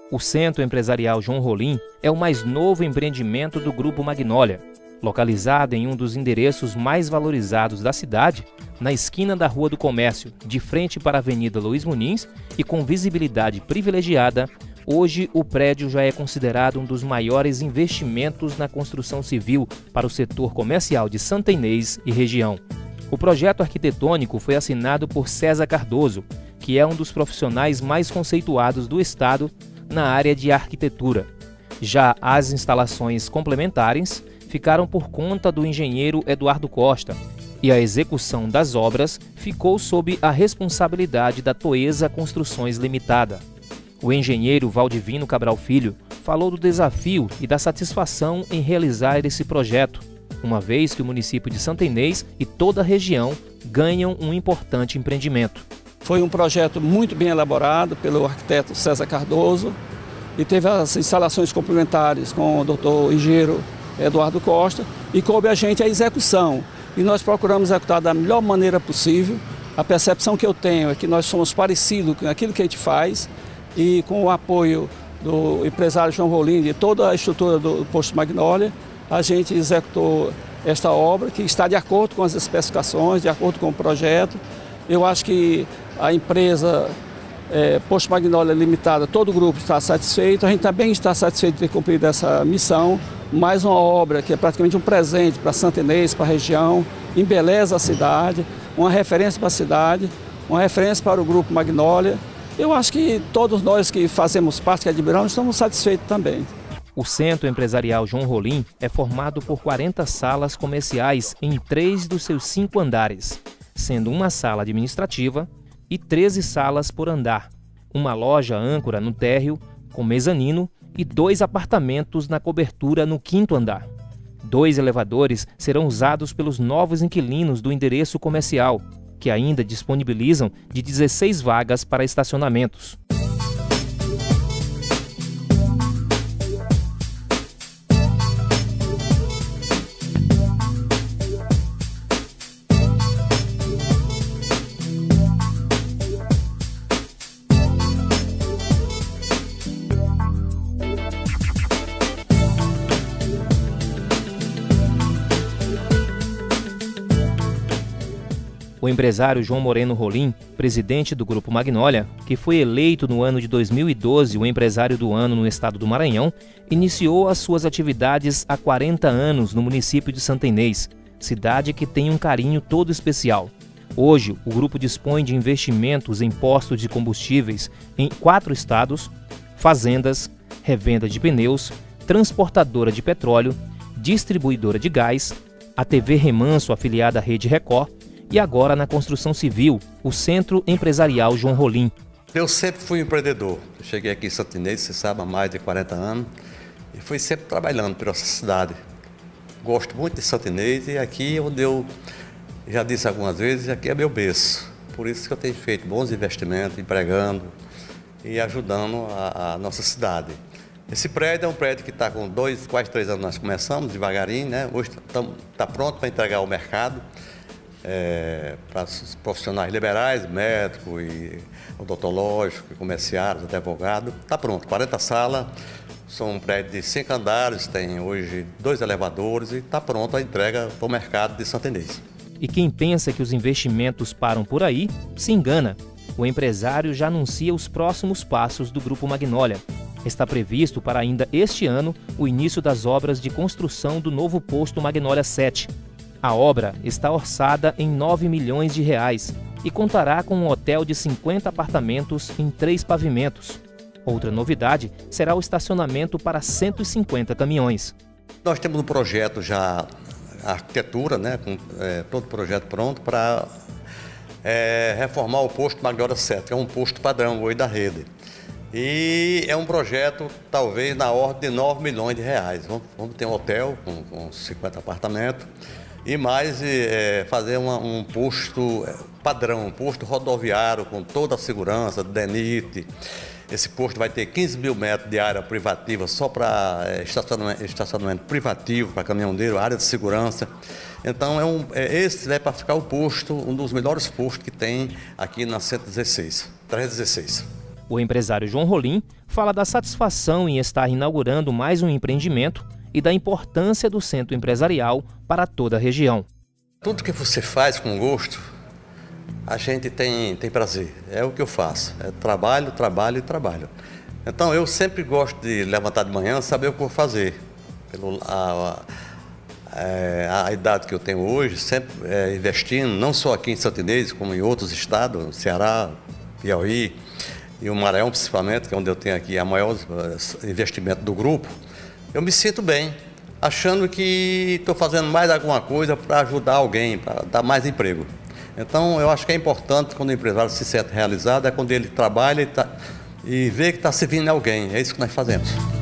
O Centro Empresarial João Rolim é o mais novo empreendimento do Grupo Magnólia. Localizado em um dos endereços mais valorizados da cidade, na esquina da Rua do Comércio, de frente para a Avenida Luiz Muniz e com visibilidade privilegiada, hoje o prédio já é considerado um dos maiores investimentos na construção civil para o setor comercial de Santa Inês e região. O projeto arquitetônico foi assinado por César Cardoso, que é um dos profissionais mais conceituados do estado na área de arquitetura. Já as instalações complementares ficaram por conta do engenheiro Eduardo Costa e a execução das obras ficou sob a responsabilidade da Toesa Construções Limitada. O engenheiro Valdivino Cabral Filho falou do desafio e da satisfação em realizar esse projeto, uma vez que o município de Santa Inês e toda a região ganham um importante empreendimento. Foi um projeto muito bem elaborado pelo arquiteto César Cardoso e teve as instalações complementares com o doutor engenheiro Eduardo Costa e coube a gente a execução. E nós procuramos executar da melhor maneira possível. A percepção que eu tenho é que nós somos parecidos com aquilo que a gente faz e com o apoio do empresário João Rolim e toda a estrutura do Posto Magnólia, a gente executou esta obra que está de acordo com as especificações, de acordo com o projeto. Eu acho que a empresa Posto Magnólia Limitada, todo o grupo está satisfeito, a gente também está satisfeito de ter cumprido essa missão. Mais uma obra que é praticamente um presente para Santa Inês, para a região, embeleza a cidade, uma referência para a cidade, uma referência para o Grupo Magnólia. Eu acho que todos nós que fazemos parte, que admiramos, estamos satisfeitos também. O Centro Empresarial João Rolim é formado por 40 salas comerciais em 3 dos seus 5 andares, sendo uma sala administrativa e 13 salas por andar, uma loja âncora no térreo, com mezanino e 2 apartamentos na cobertura no 5º andar. 2 elevadores serão usados pelos novos inquilinos do endereço comercial, que ainda disponibilizam de 16 vagas para estacionamentos. O empresário João Moreno Rolim, presidente do Grupo Magnólia, que foi eleito no ano de 2012 o empresário do ano no estado do Maranhão, iniciou as suas atividades há 40 anos no município de Santa Inês, cidade que tem um carinho todo especial. Hoje, o grupo dispõe de investimentos em postos de combustíveis em 4 estados, fazendas, revenda de pneus, transportadora de petróleo, distribuidora de gás, a TV Remanso afiliada à Rede Record, e agora na construção civil, o Centro Empresarial João Rolim. Eu sempre fui empreendedor. Eu cheguei aqui em Santa Inês, você sabe, há mais de 40 anos, e fui sempre trabalhando pela nossa cidade. Gosto muito de Santa Inês e aqui onde eu já disse algumas vezes, aqui é meu berço. Por isso que eu tenho feito bons investimentos, empregando e ajudando a nossa cidade. Esse prédio é um prédio que está com quase 3 anos, nós começamos devagarinho, né? Hoje está pronto para entregar ao mercado. Para os profissionais liberais, médico e odontológico, comerciários, advogado, está pronto. 40 salas, são um prédio de 5 andares, tem hoje 2 elevadores e está pronto a entrega para o mercado de Santa Inês. E quem pensa que os investimentos param por aí, se engana. O empresário já anuncia os próximos passos do Grupo Magnólia. Está previsto para ainda este ano o início das obras de construção do novo posto Magnólia 7. A obra está orçada em R$9 milhões e contará com um hotel de 50 apartamentos em 3 pavimentos. Outra novidade será o estacionamento para 150 caminhões. Nós temos um projeto já, a arquitetura, né, com todo o projeto pronto para reformar o posto Magnólia 7, que é um posto padrão hoje da rede. E é um projeto talvez na ordem de R$9 milhões. Vamos ter um hotel com 50 apartamentos. E mais fazer um posto padrão, um posto rodoviário com toda a segurança, DENIT. Esse posto vai ter 15 mil metros de área privativa só para estacionamento privativo, para caminhoneiro, área de segurança. Então esse é para ficar o posto, um dos melhores postos que tem aqui na 316. O empresário João Rolim fala da satisfação em estar inaugurando mais um empreendimento e da importância do centro empresarial para toda a região. Tudo que você faz com gosto, a gente tem prazer. É o que eu faço. É trabalho, trabalho e trabalho. Então eu sempre gosto de levantar de manhã, saber o que vou fazer. A idade que eu tenho hoje, sempre investindo, não só aqui em Santo Inês, como em outros estados, Ceará, Piauí e o Maranhão principalmente, que é onde eu tenho aqui a maior investimento do grupo. Eu me sinto bem, achando que estou fazendo mais alguma coisa para ajudar alguém, para dar mais emprego. Então eu acho que é importante quando o empresário se sente realizado, é quando ele trabalha e vê que está servindo a alguém. É isso que nós fazemos.